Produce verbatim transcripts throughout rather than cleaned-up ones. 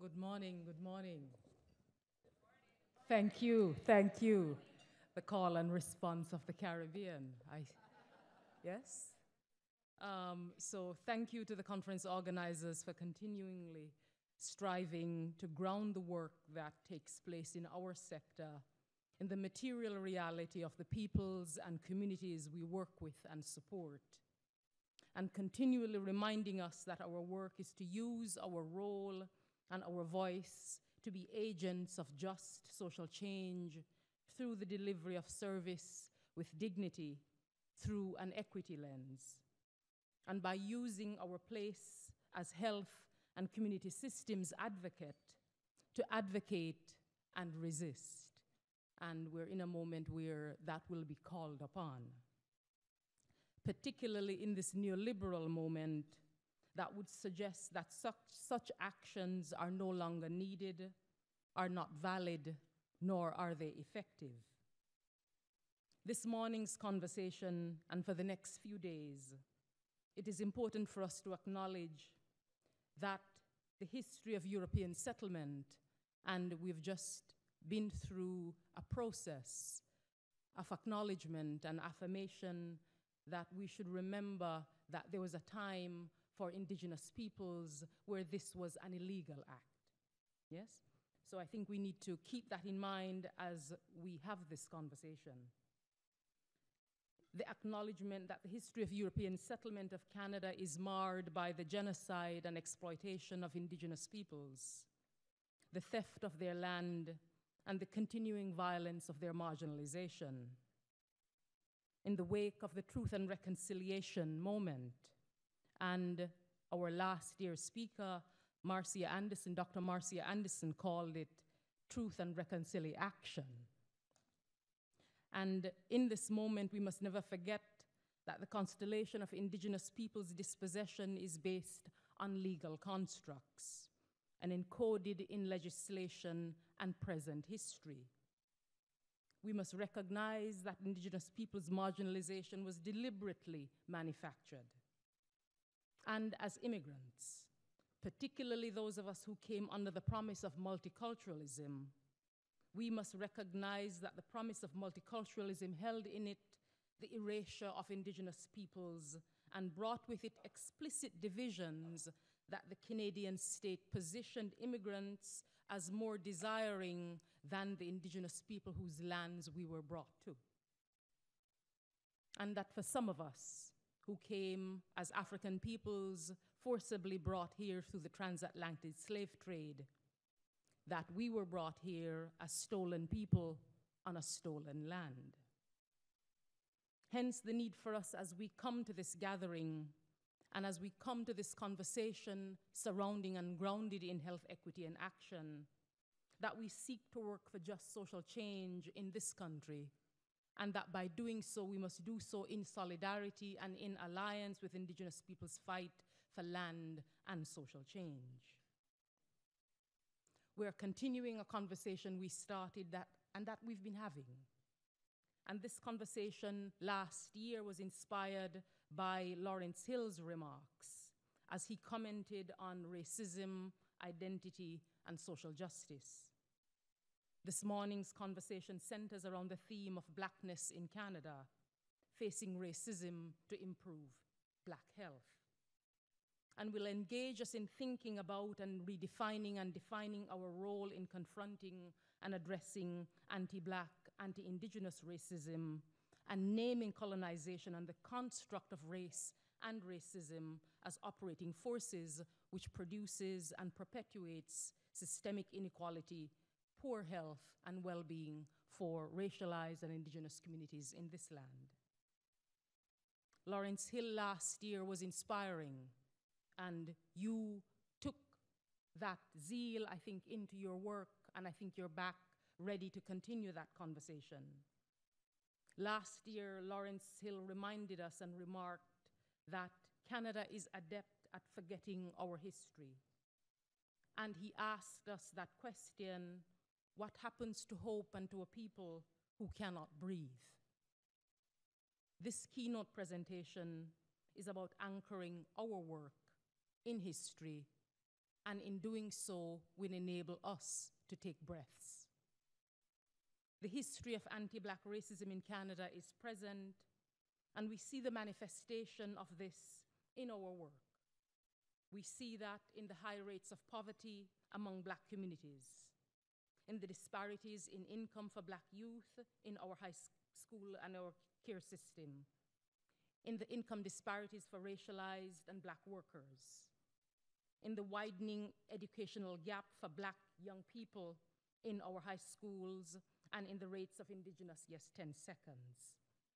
Good morning, good morning. Thank you, thank you. The call and response of the Caribbean. I, yes? Um, so thank you to the conference organizers for continually striving to ground the work that takes place in our sector in the material reality of the peoples and communities we work with and support, and continually reminding us that our work is to use our role and our voice to be agents of just social change through the delivery of service with dignity through an equity lens. And by using our place as health and community systems advocate to advocate and resist. And we're in a moment where that will be called upon. Particularly in this neoliberal moment that would suggest that such, such actions are no longer needed, are not valid, nor are they effective. This morning's conversation, and for the next few days, it is important for us to acknowledge that the history of European settlement, and we've just been through a process of acknowledgement and affirmation that we should remember that there was a time for indigenous peoples where this was an illegal act. Yes? So I think we need to keep that in mind as we have this conversation. The acknowledgement that the history of European settlement of Canada is marred by the genocide and exploitation of indigenous peoples, the theft of their land, and the continuing violence of their marginalization. In the wake of the Truth and Reconciliation moment, and our last year's speaker, Marcia Anderson, Doctor Marcia Anderson, called it Truth and Reconciliation. And in this moment, we must never forget that the constellation of indigenous peoples' dispossession is based on legal constructs and encoded in legislation and present history. We must recognize that indigenous peoples' marginalization was deliberately manufactured. And as immigrants, particularly those of us who came under the promise of multiculturalism, we must recognize that the promise of multiculturalism held in it the erasure of indigenous peoples and brought with it explicit divisions that the Canadian state positioned immigrants as more desiring than the indigenous people whose lands we were brought to. And that for some of us who came as African peoples forcibly brought here through the transatlantic slave trade, that we were brought here as stolen people on a stolen land. Hence the need for us as we come to this gathering and as we come to this conversation surrounding and grounded in health equity and action, that we seek to work for just social change in this country, and that by doing so, we must do so in solidarity and in alliance with indigenous people's fight for land and social change. We're continuing a conversation we started that, and that we've been having. And this conversation last year was inspired by Lawrence Hill's remarks as he commented on racism, identity, and social justice. This morning's conversation centers around the theme of Blackness in Canada, facing racism to improve Black health. And will engage us in thinking about and redefining and defining our role in confronting and addressing anti-Black, anti-Indigenous racism, and naming colonization and the construct of race and racism as operating forces which produces and perpetuates systemic inequality, poor health, and well-being for racialized and Indigenous communities in this land. Lawrence Hill last year was inspiring, and you took that zeal, I think, into your work, and I think you're back ready to continue that conversation. Last year, Lawrence Hill reminded us and remarked that Canada is adept at forgetting our history. And he asked us that question, what happens to hope and to a people who cannot breathe? This keynote presentation is about anchoring our work in history and in doing so will enable us to take breaths. The history of anti-Black racism in Canada is present, and we see the manifestation of this in our work. We see that in the high rates of poverty among Black communities, in the disparities in income for Black youth in our high school and our care system, in the income disparities for racialized and Black workers, in the widening educational gap for Black young people in our high schools, and in the rates of Indigenous, yes, ten seconds.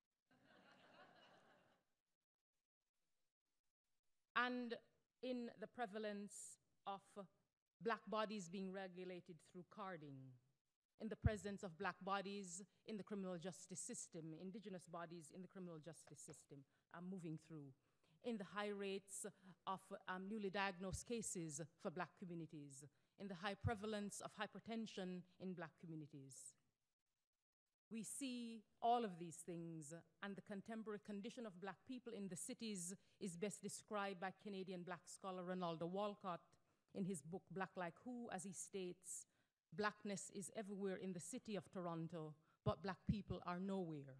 And in the prevalence of Black bodies being regulated through carding, in the presence of Black bodies in the criminal justice system, Indigenous bodies in the criminal justice system are moving through, in the high rates of um, newly diagnosed cases for Black communities, in the high prevalence of hypertension in Black communities. We see all of these things, and the contemporary condition of Black people in the cities is best described by Canadian Black scholar Ronaldo Walcott in his book, Black Like Who, as he states, Blackness is everywhere in the city of Toronto, but Black people are nowhere.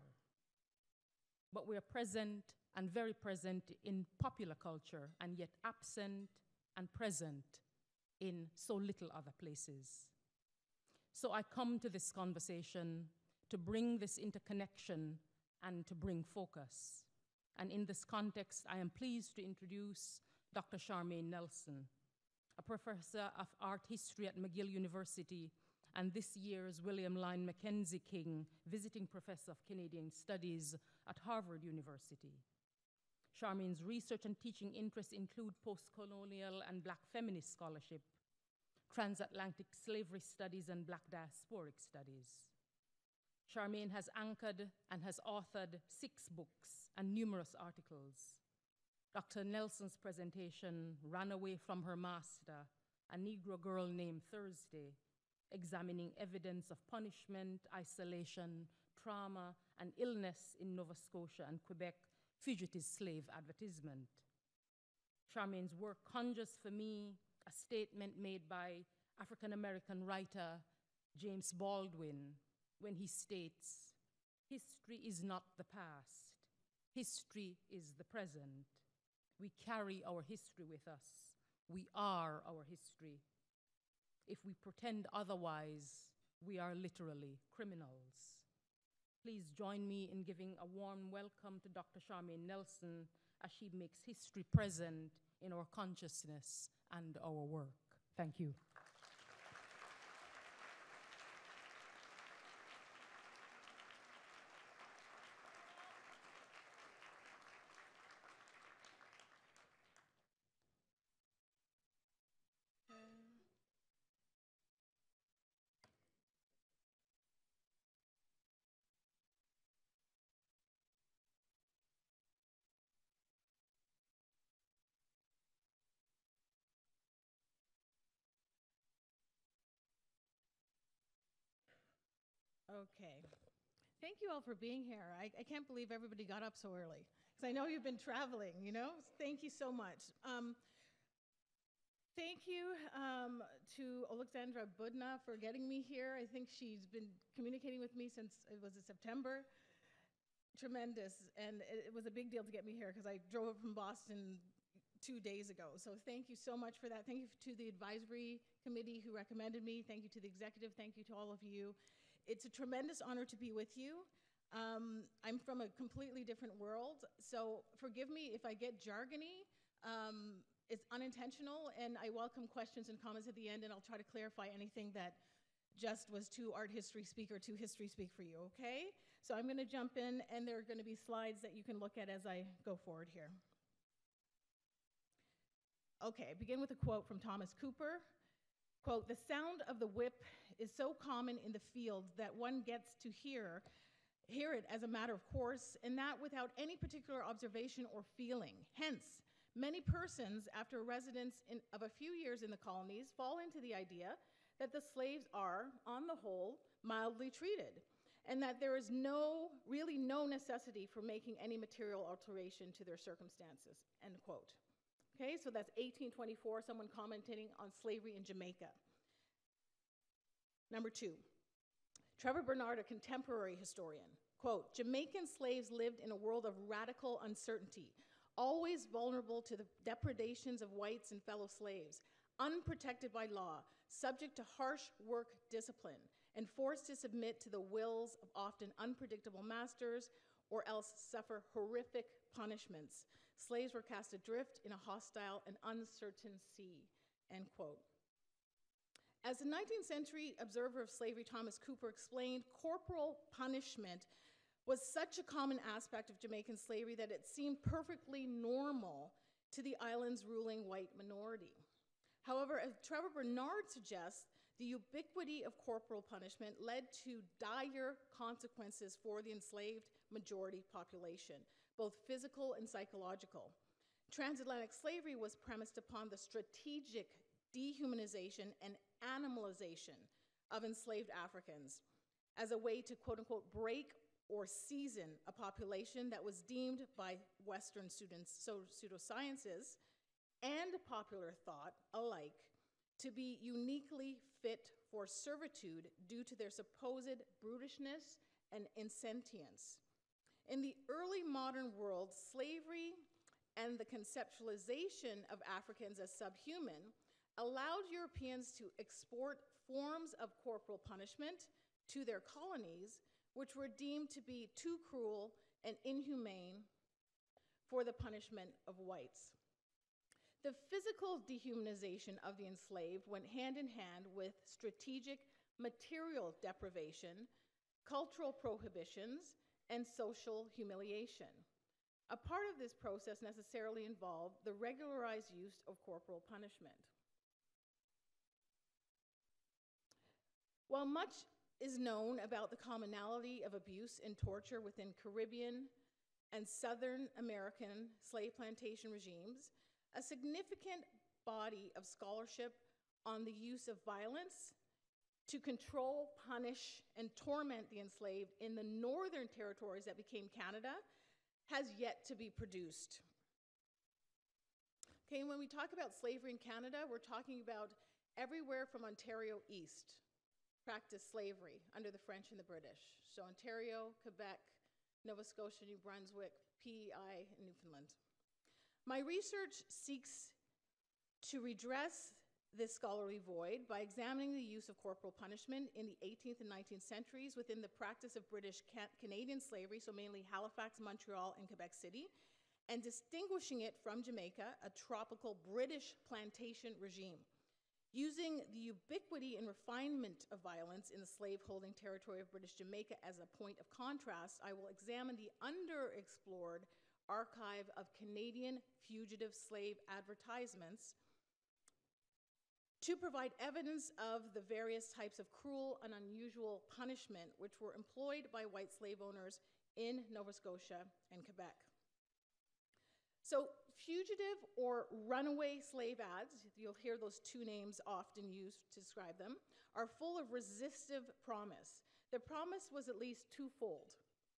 But we are present and very present in popular culture, and yet absent and present in so little other places. So I come to this conversation to bring this interconnection and to bring focus. And in this context, I am pleased to introduce Doctor Charmaine Nelson, a professor of art history at McGill University and this year's William Lyon Mackenzie King Visiting Professor of Canadian Studies at Harvard University. Charmaine's research and teaching interests include post-colonial and Black feminist scholarship, transatlantic slavery studies, and Black diasporic studies. Charmaine has anchored and has authored six books and numerous articles. Doctor Nelson's presentation, Ran Away from Her Master, A Negro Girl Named Thursday, examining evidence of punishment, isolation, trauma, and illness in Nova Scotia and Quebec, fugitive slave advertisement. Charmaine's work conjures for me a statement made by African-American writer James Baldwin when he states, history is not the past, history is the present. We carry our history with us. We are our history. If we pretend otherwise, we are literally criminals. Please join me in giving a warm welcome to Doctor Charmaine Nelson as she makes history present in our consciousness and our work. Thank you. Okay. Thank you all for being here. I, I can't believe everybody got up so early, because I know you've been traveling, you know? Thank you so much. Um, thank you um, to Alexandra Budna for getting me here. I think she's been communicating with me since, it was in September. Tremendous, and it, it was a big deal to get me here, because I drove up from Boston two days ago. So thank you so much for that. Thank you to the advisory committee who recommended me. Thank you to the executive. Thank you to all of you. It's a tremendous honor to be with you. Um, I'm from a completely different world, so forgive me if I get jargony. Um, it's unintentional, and I welcome questions and comments at the end, and I'll try to clarify anything that just was too art history speak or too history speak for you, okay? So I'm gonna jump in, and there are gonna be slides that you can look at as I go forward here. Okay, I begin with a quote from Thomas Cooper. Quote, "The sound of the whip is so common in the field that one gets to hear, hear it as a matter of course, and that without any particular observation or feeling. Hence, many persons, after a residence in, of a few years in the colonies, fall into the idea that the slaves are, on the whole, mildly treated, and that there is no, really no necessity for making any material alteration to their circumstances," end quote. Okay, so that's eighteen twenty-four, someone commenting on slavery in Jamaica. Number two, Trevor Bernard, a contemporary historian, quote, Jamaican slaves lived in a world of radical uncertainty, always vulnerable to the depredations of whites and fellow slaves, unprotected by law, subject to harsh work discipline, and forced to submit to the wills of often unpredictable masters or else suffer horrific punishments. Slaves were cast adrift in a hostile and uncertain sea, end quote. As the nineteenth century observer of slavery Thomas Cooper explained, corporal punishment was such a common aspect of Jamaican slavery that it seemed perfectly normal to the island's ruling white minority. However, as Trevor Bernard suggests, the ubiquity of corporal punishment led to dire consequences for the enslaved majority population, both physical and psychological. Transatlantic slavery was premised upon the strategic dehumanization and animalization of enslaved Africans as a way to, quote unquote, break or season a population that was deemed by Western students, so pseudosciences, and popular thought alike to be uniquely fit for servitude due to their supposed brutishness and insentience. In the early modern world, slavery and the conceptualization of Africans as subhuman allowed Europeans to export forms of corporal punishment to their colonies, which were deemed to be too cruel and inhumane for the punishment of whites. The physical dehumanization of the enslaved went hand in hand with strategic material deprivation, cultural prohibitions, and social humiliation. A part of this process necessarily involved the regularized use of corporal punishment. While much is known about the commonality of abuse and torture within Caribbean and Southern American slave plantation regimes, a significant body of scholarship on the use of violence to control, punish, and torment the enslaved in the northern territories that became Canada has yet to be produced. Okay, when we talk about slavery in Canada, we're talking about everywhere from Ontario east practiced slavery under the French and the British. So Ontario, Quebec, Nova Scotia, New Brunswick, P E I, and Newfoundland. My research seeks to redress this scholarly void by examining the use of corporal punishment in the eighteenth and nineteenth centuries within the practice of British Canadian slavery, so mainly Halifax, Montreal, and Quebec City, and distinguishing it from Jamaica, a tropical British plantation regime. Using the ubiquity and refinement of violence in the slave-holding territory of British Jamaica as a point of contrast, I will examine the underexplored archive of Canadian fugitive slave advertisements to provide evidence of the various types of cruel and unusual punishment which were employed by white slave owners in Nova Scotia and Quebec. So fugitive or runaway slave ads, you'll hear those two names often used to describe them, are full of resistive promise. The promise was at least twofold.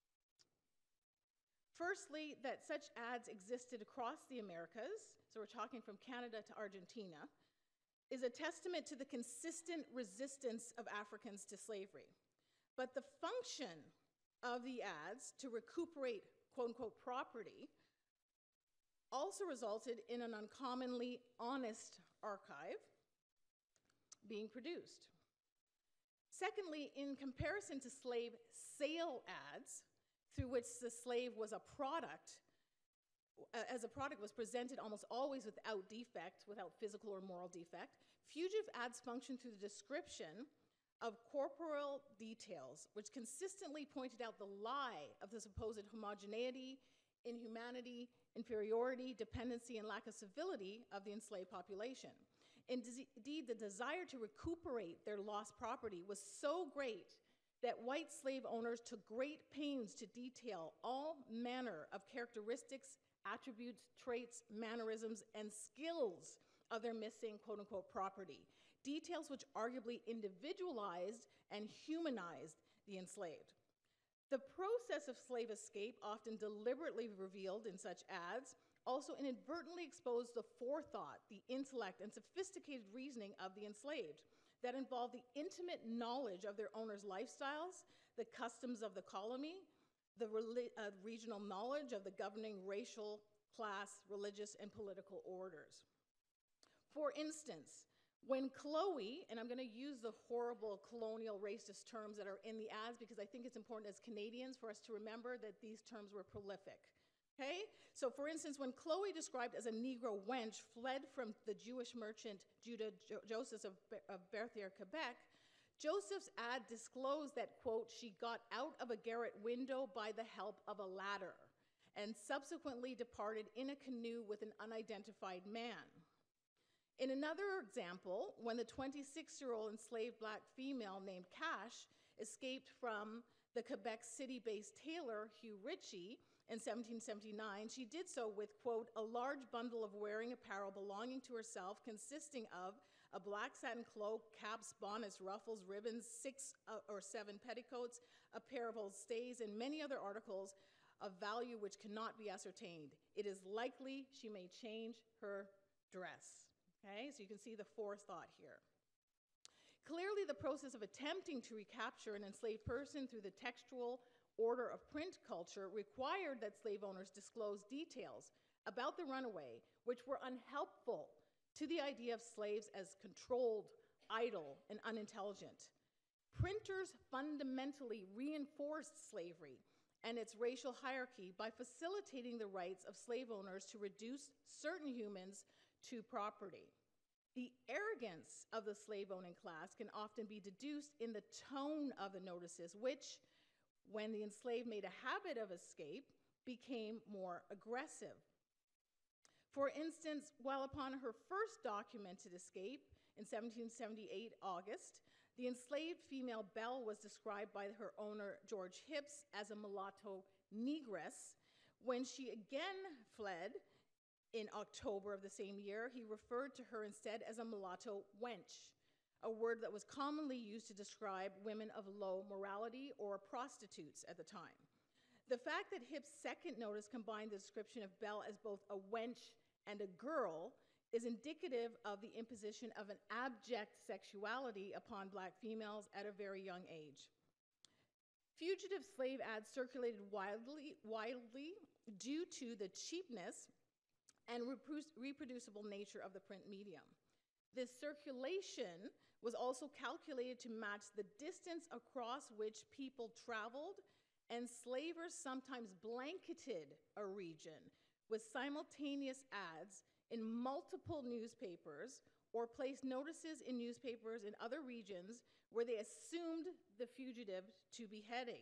Firstly, that such ads existed across the Americas, so we're talking from Canada to Argentina, is a testament to the consistent resistance of Africans to slavery. But the function of the ads to recuperate quote-unquote property also resulted in an uncommonly honest archive being produced. Secondly, in comparison to slave sale ads, through which the slave was a product, uh, as a product was presented almost always without defect, without physical or moral defect, fugitive ads function through the description of corporeal details, which consistently pointed out the lie of the supposed homogeneity, inhumanity, inferiority, dependency, and lack of civility of the enslaved population. Indeed, the desire to recuperate their lost property was so great that white slave owners took great pains to detail all manner of characteristics, attributes, traits, mannerisms, and skills of their missing quote-unquote property, details which arguably individualized and humanized the enslaved. The process of slave escape, often deliberately revealed in such ads, also inadvertently exposed the forethought, the intellect, and sophisticated reasoning of the enslaved that involved the intimate knowledge of their owners' lifestyles, the customs of the colony, the uh, regional knowledge of the governing racial, class, religious, and political orders. For instance, when Chloe, and I'm going to use the horrible colonial racist terms that are in the ads because I think it's important as Canadians for us to remember that these terms were prolific. Okay? So for instance, when Chloe, described as a Negro wench, fled from the Jewish merchant Judah jo Joseph of, of Berthier, Quebec, Joseph's ad disclosed that, quote, she got out of a garret window by the help of a ladder and subsequently departed in a canoe with an unidentified man. In another example, when the twenty-six-year-old enslaved black female named Cash escaped from the Quebec City-based tailor Hugh Ritchie in seventeen seventy-nine, she did so with, quote, a large bundle of wearing apparel belonging to herself consisting of a black satin cloak, caps, bonnets, ruffles, ribbons, six uh, or seven petticoats, a pair of old stays, and many other articles of value which cannot be ascertained. It is likely she may change her dress. Okay, so you can see the forethought here. Clearly, the process of attempting to recapture an enslaved person through the textual order of print culture required that slave owners disclose details about the runaway, which were unhelpful to the idea of slaves as controlled, idle, and unintelligent. Printers fundamentally reinforced slavery and its racial hierarchy by facilitating the rights of slave owners to reduce certain humans to property. The arrogance of the slave-owning class can often be deduced in the tone of the notices, which, when the enslaved made a habit of escape, became more aggressive. For instance, while upon her first documented escape in seventeen seventy-eight, August, the enslaved female Belle was described by her owner, George Hips, as a mulatto negress. When she again fled in October of the same year, he referred to her instead as a mulatto wench, a word that was commonly used to describe women of low morality or prostitutes at the time. The fact that Hips' second notice combined the description of Belle as both a wench and a girl is indicative of the imposition of an abject sexuality upon black females at a very young age. Fugitive slave ads circulated wildly, wildly due to the cheapness and reproducible nature of the print medium. This circulation was also calculated to match the distance across which people traveled, and slavers sometimes blanketed a region with simultaneous ads in multiple newspapers or placed notices in newspapers in other regions where they assumed the fugitive to be heading.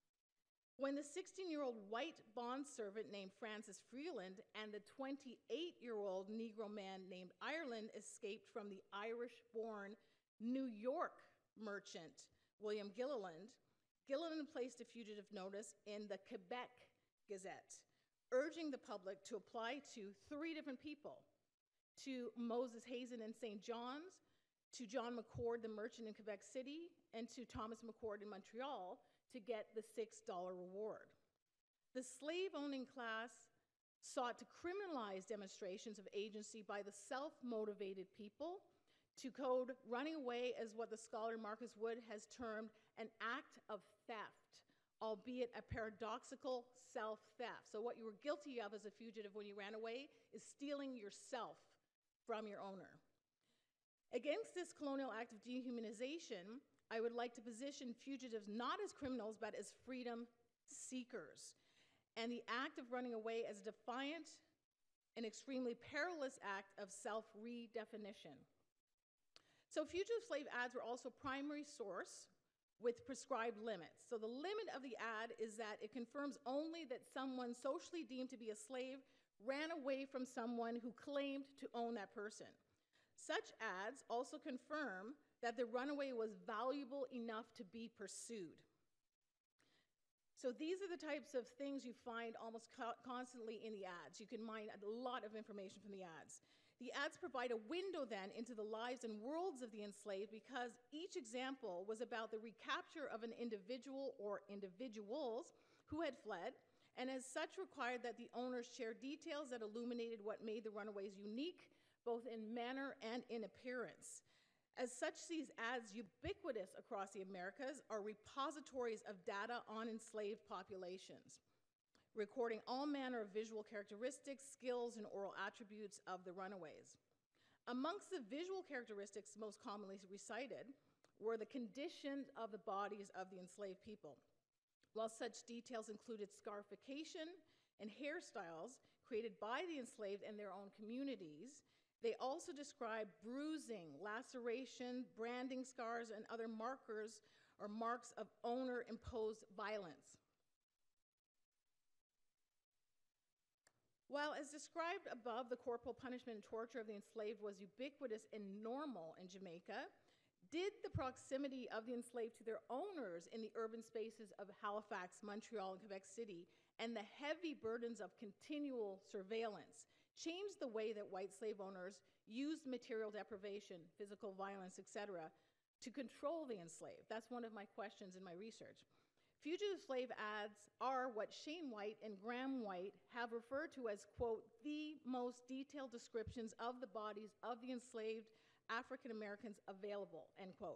When the sixteen-year-old white bondservant named Francis Freeland and the twenty-eight-year-old Negro man named Ireland escaped from the Irish-born New York merchant, William Gilliland, Gilliland placed a fugitive notice in the Quebec Gazette, urging the public to apply to three different people, to Moses Hazen in Saint John's, to John McCord, the merchant in Quebec City, and to Thomas McCord in Montreal, to get the six dollar reward. The slave-owning class sought to criminalize demonstrations of agency by the self-motivated people, to code running away as what the scholar Marcus Wood has termed an act of theft, albeit a paradoxical self-theft. So what you were guilty of as a fugitive when you ran away is stealing yourself from your owner. Against this colonial act of dehumanization, I would like to position fugitives not as criminals, but as freedom seekers, and the act of running away as a defiant and extremely perilous act of self-redefinition. So fugitive slave ads were also primary source with prescribed limits. So the limit of the ad is that it confirms only that someone socially deemed to be a slave ran away from someone who claimed to own that person. Such ads also confirm that the runaway was valuable enough to be pursued. So these are the types of things you find almost co constantly in the ads. You can mine a lot of information from the ads. The ads provide a window then into the lives and worlds of the enslaved because each example was about the recapture of an individual or individuals who had fled and as such required that the owners share details that illuminated what made the runaways unique, both in manner and in appearance. As such, these ads, ubiquitous across the Americas, are repositories of data on enslaved populations, recording all manner of visual characteristics, skills, and oral attributes of the runaways. Amongst the visual characteristics most commonly recited were the condition of the bodies of the enslaved people. While such details included scarification and hairstyles created by the enslaved and their own communities, they also describe bruising, laceration, branding scars, and other markers or marks of owner-imposed violence. While, as described above, the corporal punishment and torture of the enslaved was ubiquitous and normal in Jamaica, did the proximity of the enslaved to their owners in the urban spaces of Halifax, Montreal, and Quebec City, and the heavy burdens of continual surveillance change the way that white slave owners used material deprivation, physical violence, et cetera, to control the enslaved? That's one of my questions in my research. Fugitive slave ads are what Shane White and Graham White have referred to as, quote, the most detailed descriptions of the bodies of the enslaved African Americans available, end quote.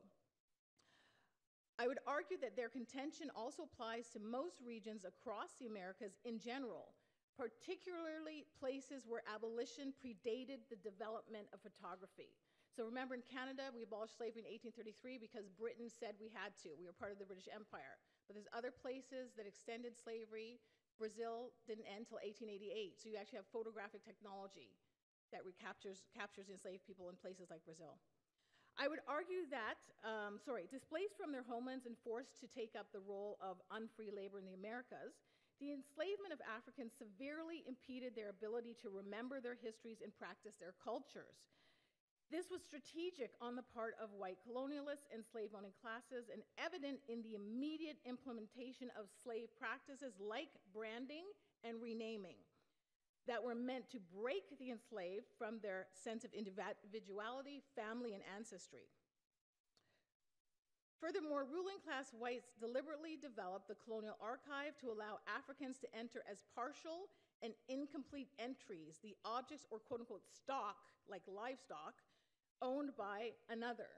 I would argue that their contention also applies to most regions across the Americas in general, particularly places where abolition predated the development of photography. So remember, in Canada, we abolished slavery in eighteen thirty-three because Britain said we had to. We were part of the British Empire. But there's other places that extended slavery. Brazil didn't end until eighteen eighty-eight, so you actually have photographic technology that recaptures captures enslaved people in places like Brazil. I would argue that, um, sorry, displaced from their homelands and forced to take up the role of unfree labor in the Americas, the enslavement of Africans severely impeded their ability to remember their histories and practice their cultures. This was strategic on the part of white colonialists and slave-owning classes, and evident in the immediate implementation of slave practices like branding and renaming that were meant to break the enslaved from their sense of individuality, family, and ancestry. Furthermore, ruling class whites deliberately developed the colonial archive to allow Africans to enter as partial and incomplete entries, the objects or quote-unquote stock, like livestock, owned by another.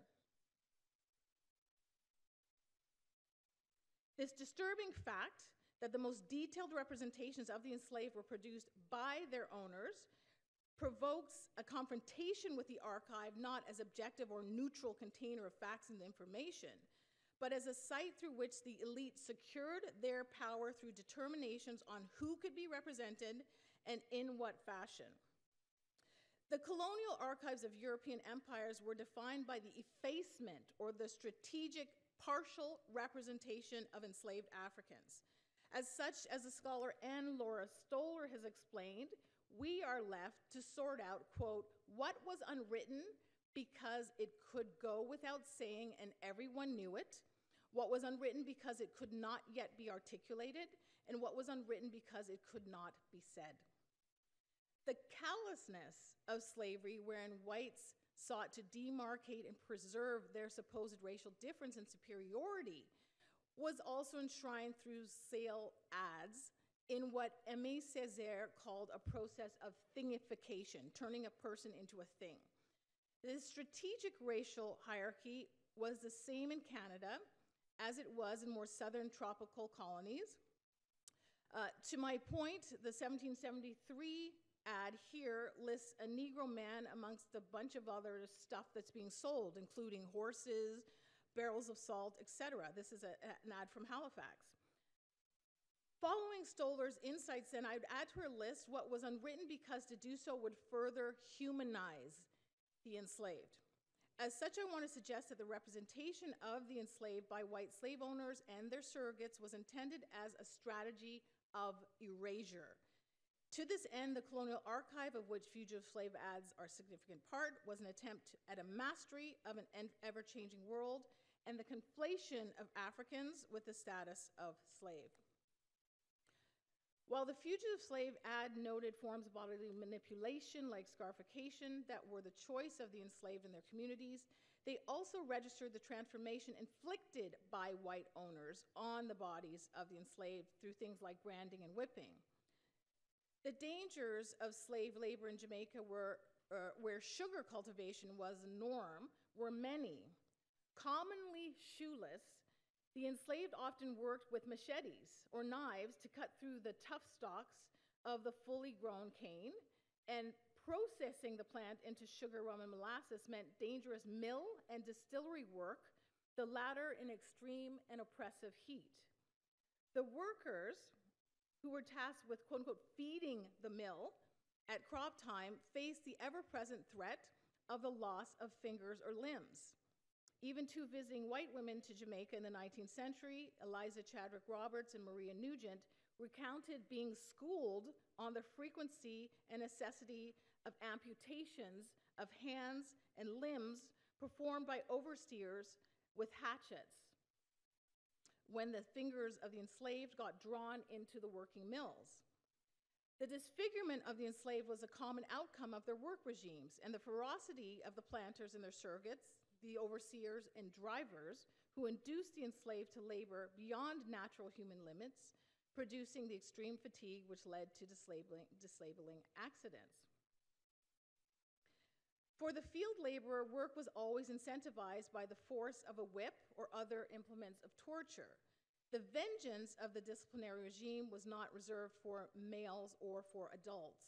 This disturbing fact that the most detailed representations of the enslaved were produced by their owners provokes a confrontation with the archive, not as objective or neutral container of facts and information, but as a site through which the elite secured their power through determinations on who could be represented and in what fashion. The colonial archives of European empires were defined by the effacement or the strategic partial representation of enslaved Africans. As such, as the scholar Anne Laura Stoller has explained, we are left to sort out, quote, what was unwritten because it could go without saying and everyone knew it, what was unwritten because it could not yet be articulated, and what was unwritten because it could not be said. The callousness of slavery, wherein whites sought to demarcate and preserve their supposed racial difference and superiority, was also enshrined through sale ads in what Aimé Césaire called a process of thingification, turning a person into a thing. This strategic racial hierarchy was the same in Canada as it was in more southern tropical colonies. Uh, to my point, the seventeen seventy-three ad here lists a Negro man amongst a bunch of other stuff that's being sold, including horses, barrels of salt, et cetera. This is a, an ad from Halifax. Following Stoller's insights, then, I would add to her list what was unwritten because to do so would further humanize the enslaved. As such, I want to suggest that the representation of the enslaved by white slave owners and their surrogates was intended as a strategy of erasure. To this end, the colonial archive, of which fugitive slave ads are a significant part, was an attempt at a mastery of an ever-changing world and the conflation of Africans with the status of slave. While the fugitive slave ad noted forms of bodily manipulation like scarification that were the choice of the enslaved and their communities, They also registered the transformation inflicted by white owners on the bodies of the enslaved through things like branding and whipping. The dangers of slave labor in Jamaica were, uh, where sugar cultivation was the norm, were many. Commonly shoeless, the enslaved often worked with machetes or knives to cut through the tough stalks of the fully grown cane, and processing the plant into sugar, rum, and molasses meant dangerous mill and distillery work, the latter in extreme and oppressive heat. The workers who were tasked with, quote unquote, feeding the mill at crop time faced the ever-present threat of the loss of fingers or limbs. Even two visiting white women to Jamaica in the nineteenth century, Eliza Chadwick Roberts and Maria Nugent, recounted being schooled on the frequency and necessity of amputations of hands and limbs performed by overseers with hatchets when the fingers of the enslaved got drawn into the working mills. The disfigurement of the enslaved was a common outcome of their work regimes, and the ferocity of the planters and their surrogates, the overseers and drivers, who induced the enslaved to labor beyond natural human limits, producing the extreme fatigue which led to disabling, disabling accidents. For the field laborer, work was always incentivized by the force of a whip or other implements of torture. The vengeance of the disciplinary regime was not reserved for males or for adults.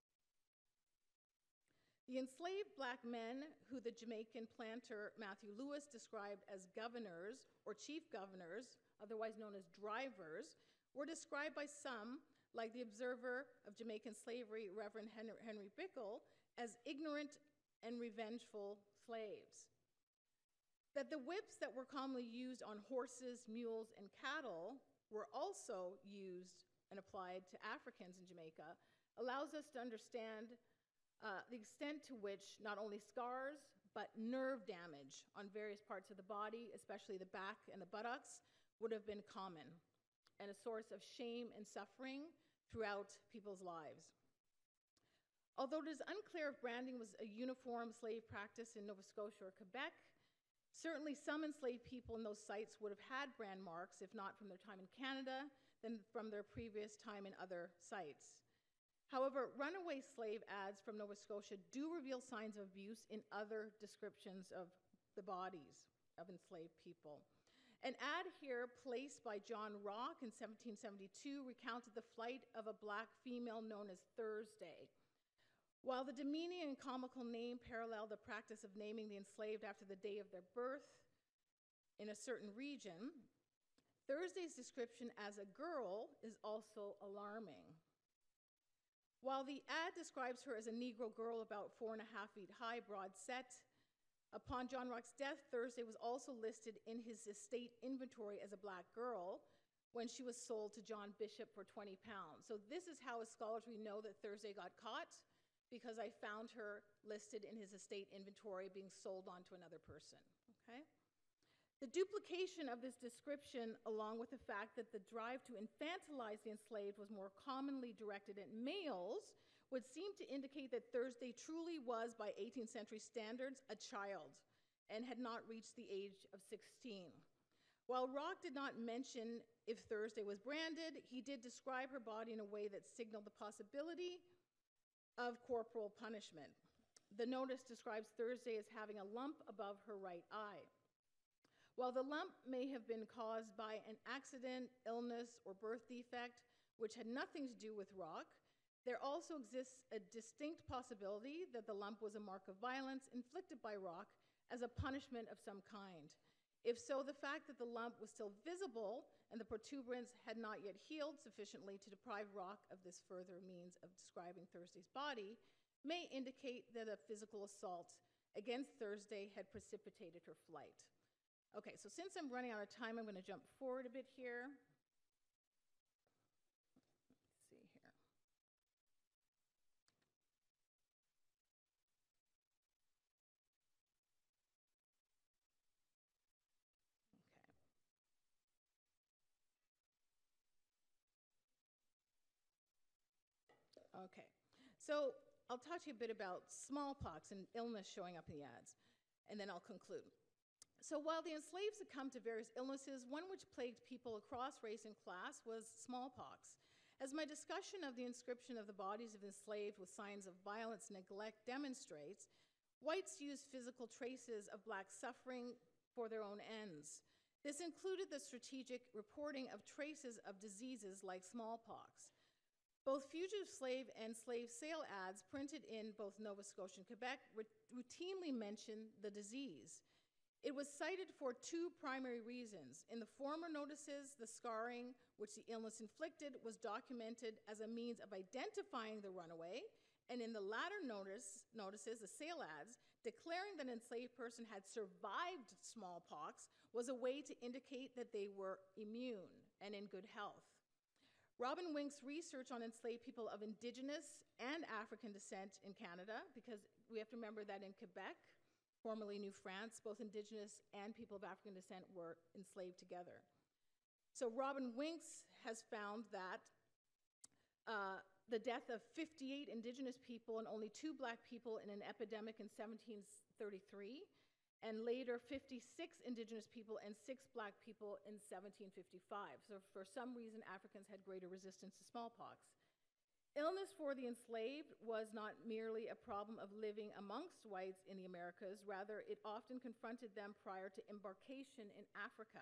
The enslaved black men, who the Jamaican planter Matthew Lewis described as governors or chief governors, otherwise known as drivers, were described by some, like the observer of Jamaican slavery, Reverend Henry Bickle, as ignorant and revengeful slaves. That the whips that were commonly used on horses, mules, and cattle were also used and applied to Africans in Jamaica allows us to understand uh, the extent to which not only scars, but nerve damage on various parts of the body, especially the back and the buttocks, would have been common and a source of shame and suffering throughout people's lives. Although it is unclear if branding was a uniform slave practice in Nova Scotia or Quebec, certainly some enslaved people in those sites would have had brand marks, if not from their time in Canada, then from their previous time in other sites. However, runaway slave ads from Nova Scotia do reveal signs of abuse in other descriptions of the bodies of enslaved people. An ad here placed by John Rock in seventeen seventy-two recounted the flight of a black female known as Thursday. While the demeaning and comical name paralleled the practice of naming the enslaved after the day of their birth in a certain region, Thursday's description as a girl is also alarming. While the ad describes her as a Negro girl about four and a half feet high, broad set, upon John Rock's death, Thursday was also listed in his estate inventory as a black girl when she was sold to John Bishop for twenty pounds. So this is how, as scholars, we know that Thursday got caught, because I found her listed in his estate inventory being sold on to another person, okay? The duplication of this description, along with the fact that the drive to infantilize the enslaved was more commonly directed at males, would seem to indicate that Thursday truly was, by eighteenth century standards, a child and had not reached the age of sixteen. While Rock did not mention if Thursday was branded, he did describe her body in a way that signaled the possibility of corporal punishment. The notice describes Thursday as having a lump above her right eye. While the lump may have been caused by an accident, illness, or birth defect, which had nothing to do with Rock, there also exists a distinct possibility that the lump was a mark of violence inflicted by Rock as a punishment of some kind. If so, the fact that the lump was still visible and the protuberance had not yet healed sufficiently to deprive Rock of this further means of describing Thursday's body may indicate that a physical assault against Thursday had precipitated her flight. Okay, so since I'm running out of time, I'm going to jump forward a bit here. Let's see here. Okay, so I'll talk to you a bit about smallpox and illness showing up in the ads. and then I'll conclude. So while the enslaved succumbed to various illnesses, one which plagued people across race and class was smallpox. As my discussion of the inscription of the bodies of enslaved with signs of violence and neglect demonstrates, whites used physical traces of black suffering for their own ends. This included the strategic reporting of traces of diseases like smallpox. Both fugitive slave and slave sale ads printed in both Nova Scotia and Quebec routinely mention the disease. It was cited for two primary reasons. In the former notices, the scarring which the illness inflicted was documented as a means of identifying the runaway, and in the latter notice, notices, the sale ads, declaring that an enslaved person had survived smallpox was a way to indicate that they were immune and in good health. Robin Wink's research on enslaved people of Indigenous and African descent in Canada, because we have to remember that in Quebec, formerly New France, both Indigenous and people of African descent were enslaved together. So Robin Winks has found that uh, the death of fifty-eight Indigenous people and only two Black people in an epidemic in seventeen thirty-three, and later fifty-six Indigenous people and six Black people in seventeen fifty-five. So for some reason, Africans had greater resistance to smallpox. Illness for the enslaved was not merely a problem of living amongst whites in the Americas, rather it often confronted them prior to embarkation in Africa.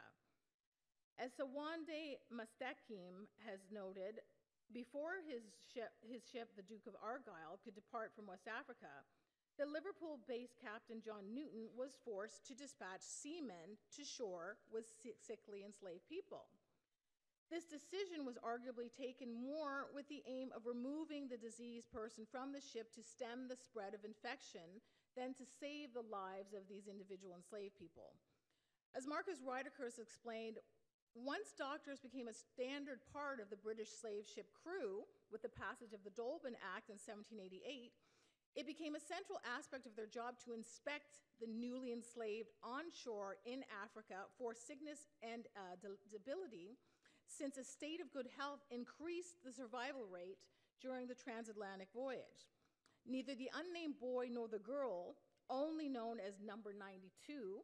As Sawande Mustakim has noted, before his ship, his ship, the Duke of Argyll, could depart from West Africa, the Liverpool-based Captain John Newton was forced to dispatch seamen to shore with sickly enslaved people. This decision was arguably taken more with the aim of removing the diseased person from the ship to stem the spread of infection than to save the lives of these individual enslaved people. As Marcus Rydekers explained, once doctors became a standard part of the British slave ship crew with the passage of the Dolben Act in seventeen eighty-eight, it became a central aspect of their job to inspect the newly enslaved on shore in Africa for sickness and uh, debility, since a state of good health increased the survival rate during the transatlantic voyage. Neither the unnamed boy nor the girl, only known as number ninety-two,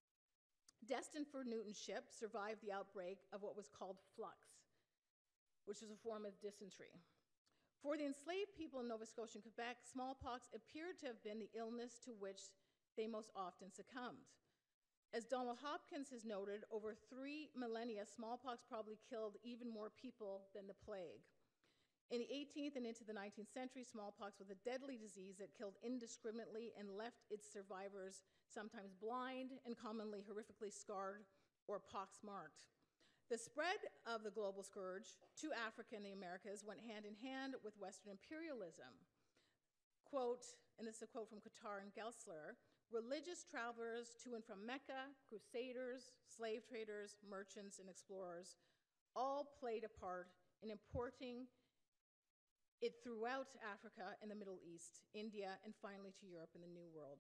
destined for Newton's ship, survived the outbreak of what was called flux, which was a form of dysentery. For the enslaved people in Nova Scotia and Quebec, smallpox appeared to have been the illness to which they most often succumbed. As Donald Hopkins has noted, over three millennia, smallpox probably killed even more people than the plague. In the eighteenth and into the nineteenth century, smallpox was a deadly disease that killed indiscriminately and left its survivors sometimes blind and commonly horrifically scarred or pox-marked. The spread of the global scourge to Africa and the Americas went hand in hand with Western imperialism. Quote, and this is a quote from Qatar and Gelsler, religious travelers to and from Mecca, crusaders, slave traders, merchants, and explorers all played a part in importing it throughout Africa and the Middle East, India, and finally to Europe and the New World.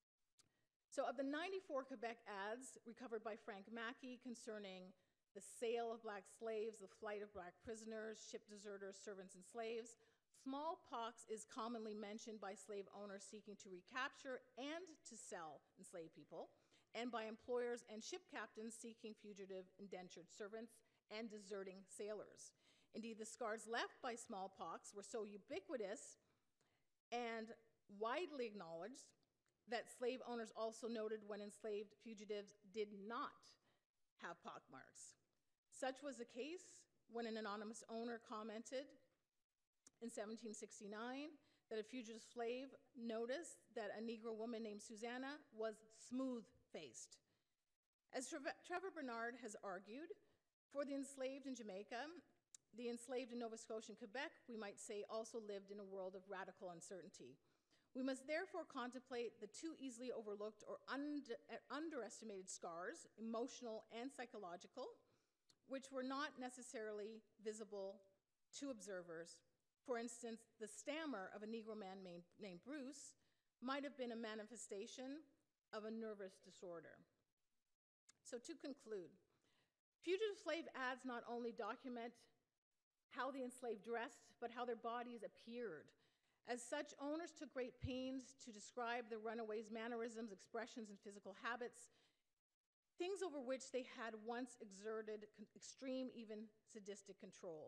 So of the ninety-four Quebec ads recovered by Frank Mackey concerning the sale of Black slaves, the flight of Black prisoners, ship deserters, servants, and slaves, smallpox is commonly mentioned by slave owners seeking to recapture and to sell enslaved people, and by employers and ship captains seeking fugitive indentured servants and deserting sailors. Indeed, the scars left by smallpox were so ubiquitous and widely acknowledged that slave owners also noted when enslaved fugitives did not have pockmarks. Such was the case when an anonymous owner commented in seventeen sixty-nine that a fugitive slave noticed that a Negro woman named Susanna was smooth-faced. As Trevor Bernard has argued, for the enslaved in Jamaica, the enslaved in Nova Scotia and Quebec, we might say, also lived in a world of radical uncertainty. We must therefore contemplate the too easily overlooked or under, underestimated scars, emotional and psychological, which were not necessarily visible to observers. For instance, the stammer of a Negro man named, named Bruce might have been a manifestation of a nervous disorder. So to conclude, fugitive slave ads not only document how the enslaved dressed, but how their bodies appeared. As such, owners took great pains to describe the runaways' mannerisms, expressions, and physical habits, things over which they had once exerted extreme, even sadistic control.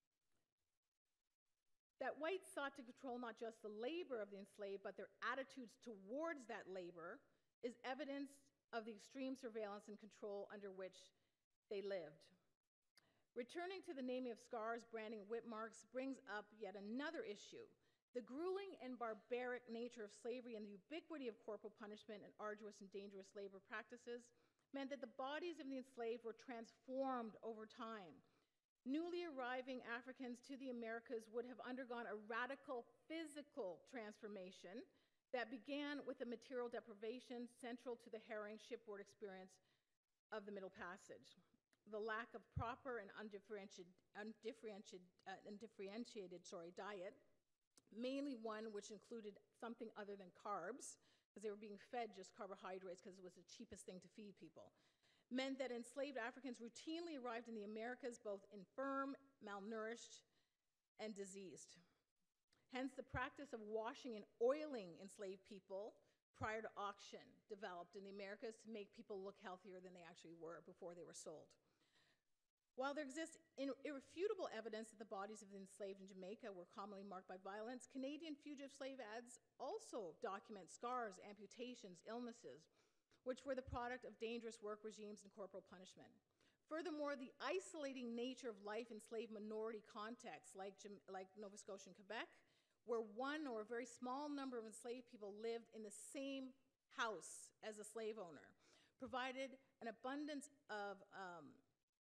That whites sought to control not just the labor of the enslaved, but their attitudes towards that labor is evidence of the extreme surveillance and control under which they lived. Returning to the naming of scars, branding, whip marks brings up yet another issue. The grueling and barbaric nature of slavery and the ubiquity of corporal punishment and arduous and dangerous labor practices meant that the bodies of the enslaved were transformed over time. Newly arriving Africans to the Americas would have undergone a radical physical transformation that began with the material deprivation central to the harrowing shipboard experience of the Middle Passage. The lack of proper and undifferentiated, undifferentiated, uh, undifferentiated sorry, diet, mainly one which included something other than carbs, because they were being fed just carbohydrates because it was the cheapest thing to feed people, meant that enslaved Africans routinely arrived in the Americas both infirm, malnourished, and diseased. Hence, the practice of washing and oiling enslaved people prior to auction developed in the Americas to make people look healthier than they actually were before they were sold. While there exists irrefutable evidence that the bodies of the enslaved in Jamaica were commonly marked by violence, Canadian fugitive slave ads also document scars, amputations, illnesses, which were the product of dangerous work regimes and corporal punishment. Furthermore, the isolating nature of life in slave minority contexts like, like Nova Scotia and Quebec, where one or a very small number of enslaved people lived in the same house as a slave owner, provided an abundance of um,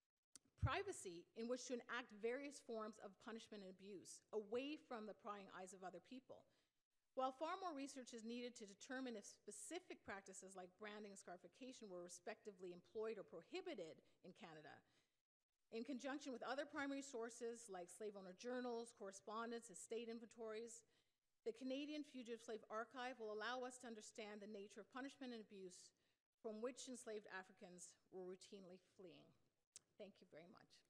privacy in which to enact various forms of punishment and abuse away from the prying eyes of other people. While far more research is needed to determine if specific practices like branding and scarification were respectively employed or prohibited in Canada, in conjunction with other primary sources like slave owner journals, correspondence, estate inventories, the Canadian Fugitive Slave Archive will allow us to understand the nature of punishment and abuse from which enslaved Africans were routinely fleeing. Thank you very much.